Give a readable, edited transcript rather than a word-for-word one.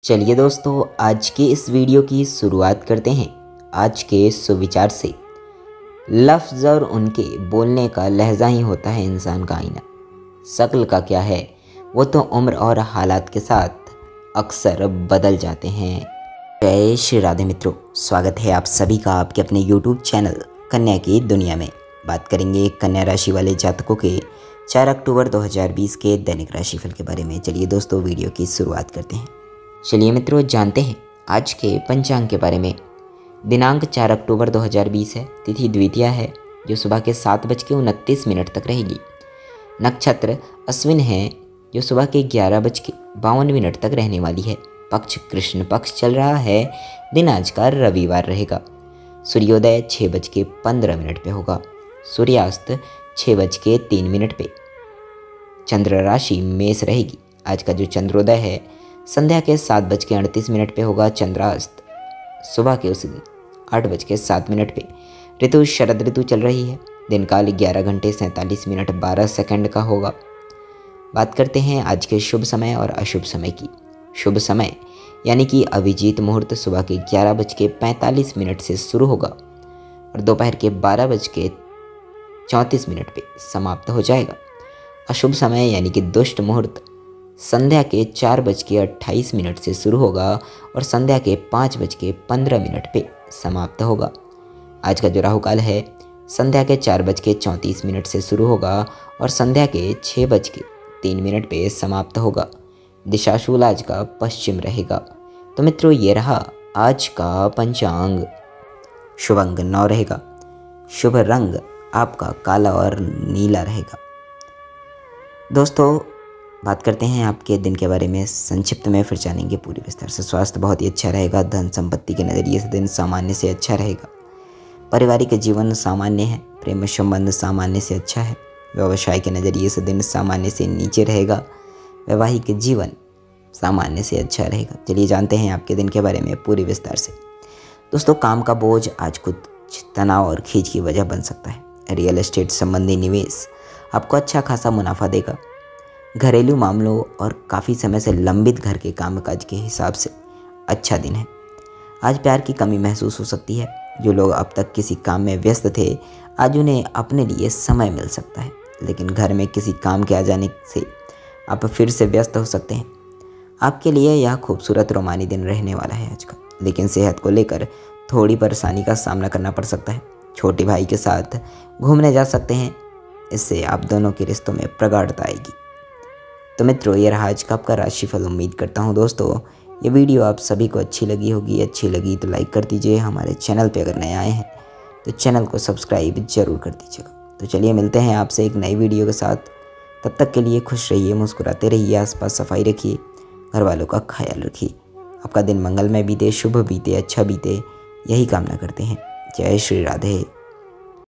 चलिए दोस्तों, आज के इस वीडियो की शुरुआत करते हैं आज के सुविचार से। लफ्ज़ और उनके बोलने का लहजा ही होता है इंसान का आईना। शक्ल का क्या है, वो तो उम्र और हालात के साथ अक्सर बदल जाते हैं। जय श्री राधे मित्रों, स्वागत है आप सभी का आपके अपने YouTube चैनल कन्या की दुनिया में। बात करेंगे कन्या राशि वाले जातकों के 4 अक्टूबर 2020 के दैनिक राशिफल के बारे में। चलिए दोस्तों, वीडियो की शुरुआत करते हैं। चलिए मित्रों, जानते हैं आज के पंचांग के बारे में। दिनांक 4 अक्टूबर 2020 है। तिथि द्वितीया है जो सुबह के 7:29 तक रहेगी। नक्षत्र अश्विन है जो सुबह के 11:52 तक रहने वाली है। पक्ष कृष्ण पक्ष चल रहा है। दिन आज का रविवार रहेगा। सूर्योदय 6:15 पे होगा। सूर्यास्त 6:03 पे। चंद्र राशि मेष रहेगी। आज का जो चंद्रोदय है संध्या के 7:38 पे होगा। चंद्रास्त सुबह के उस दिन 8:07 पे। ऋतु शरद ऋतु चल रही है। दिन काल 11:47 का होगा। बात करते हैं आज के शुभ समय और अशुभ समय की। शुभ समय यानी कि अभिजीत मुहूर्त सुबह के 11:45 से शुरू होगा और दोपहर के 12:34 पे समाप्त हो जाएगा। अशुभ समय यानी कि दुष्ट मुहूर्त संध्या के 4:28 से शुरू होगा और संध्या के 5:15 पे समाप्त होगा। आज का जो राहु काल है संध्या के 4:34 से शुरू होगा और संध्या के 6:03 पे समाप्त होगा। दिशाशूल आज का पश्चिम रहेगा। तो मित्रों, ये रहा आज का पंचांग। शुभ अंक 9 रहेगा। शुभ रंग आपका काला और नीला रहेगा। दोस्तों, बात करते हैं आपके दिन के बारे में संक्षिप्त में, फिर जानेंगे पूरी विस्तार से। स्वास्थ्य बहुत ही अच्छा रहेगा। धन संपत्ति के नज़रिए से दिन सामान्य से अच्छा रहेगा। पारिवारिक जीवन सामान्य है। प्रेम संबंध सामान्य से अच्छा है। व्यवसाय के नज़रिए से दिन सामान्य से नीचे रहेगा। वैवाहिक जीवन सामान्य से अच्छा रहेगा। चलिए जानते हैं आपके दिन के बारे में पूरी विस्तार से। दोस्तों, काम का बोझ आज कुछ तनाव और खींच की वजह बन सकता है। रियल एस्टेट संबंधी निवेश आपको अच्छा खासा मुनाफा देगा। घरेलू मामलों और काफ़ी समय से लंबित घर के कामकाज के हिसाब से अच्छा दिन है। आज प्यार की कमी महसूस हो सकती है। जो लोग अब तक किसी काम में व्यस्त थे, आज उन्हें अपने लिए समय मिल सकता है। लेकिन घर में किसी काम के आ जाने से आप फिर से व्यस्त हो सकते हैं। आपके लिए यह खूबसूरत रोमानी दिन रहने वाला है आज का। लेकिन सेहत को लेकर थोड़ी परेशानी का सामना करना पड़ सकता है। छोटे भाई के साथ घूमने जा सकते हैं। इससे आप दोनों के रिश्तों में प्रगाढ़ता आएगी। तो मित्रों, ये रहा आज का आपका राशिफल। उम्मीद करता हूँ दोस्तों ये वीडियो आप सभी को अच्छी लगी होगी। अच्छी लगी तो लाइक कर दीजिए। हमारे चैनल पे अगर नए आए हैं तो चैनल को सब्सक्राइब जरूर कर दीजिएगा। तो चलिए मिलते हैं आपसे एक नई वीडियो के साथ। तब तक के लिए खुश रहिए, मुस्कुराते रहिए, आसपास सफाई रखिए, घर वालों का ख्याल रखिए। आपका दिन मंगलमय बीते, शुभ बीते, अच्छा बीते, यही कामना करते हैं। जय श्री राधे।